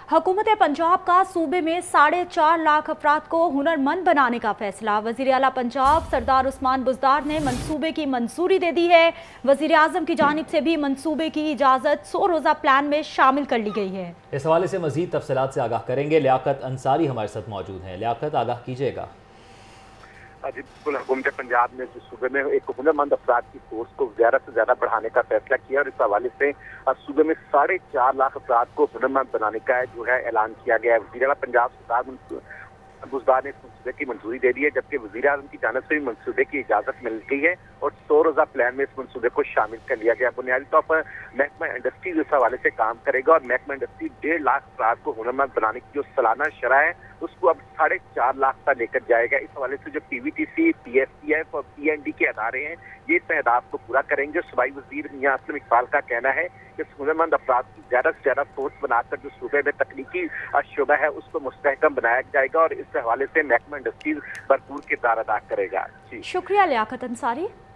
हुकूमत पंजाब का सूबे में 4.5 लाख अफराद को हुनरमंद बनाने का फैसला। वज़ीर आला पंजाब सरदार उस्मान बुज़दार ने मंसूबे की मंजूरी दे दी है। वज़ीर आज़म की जानिब से भी मंसूबे की इजाज़त 100 रोज़ा प्लान में शामिल कर ली गई है। इस हवाले से मज़ीद तफसीलात से आगाह करेंगे लियाकत अंसारी हमारे साथ मौजूद हैं। लियाकत, आगाह कीजिएगा। जी बिल्कुल, हुकूमत पंजाब ने सूबे में एक हुनरमंद अफराद की फोर्स को ज़्यादा से ज़्यादा बढ़ाने का फैसला किया और इस हवाले से सूबे में 4.5 लाख अफराद को हुनरमंद बनाने का जो है ऐलान किया गया है। वज़ीर आला पंजाब सरदार बुज़दार ने इस मंसूबे की मंजूरी दे दी है, जबकि वज़ीर आज़म की जानिब से भी मंसूबे की इजाज़त मिल गई है और 100 रोज़ा प्लान में इस मंसूबे को शामिल कर लिया गया। बुनियादी तौर पर महकमा इंडस्ट्रीज इस हवाले से काम करेगा और महकमा इंडस्ट्री 1.5 लाख अफराद को हुनरमंद बनाने की जो सालाना शरह है उसको अब 4.5 लाख तक लेकर जाएगा। इस हवाले से जो PVTC, PSPF और PND के अदारे हैं ये इस अहदाफ को पूरा करेंगे। सूबाई वज़ीर मियां असलम इकबाल का कहना है कि हुनरमंद अफराद की ज़्यादा से ज़्यादा फोर्स बनाकर जो सूबे में तकनीकी शुबा है उसको मुस्तहकम बनाया जाएगा और इस हवाले से महकमा इंडस्ट्रीज भरपूर किरदार अदा करेगा। जी शुक्रिया लियाकत अंसारी।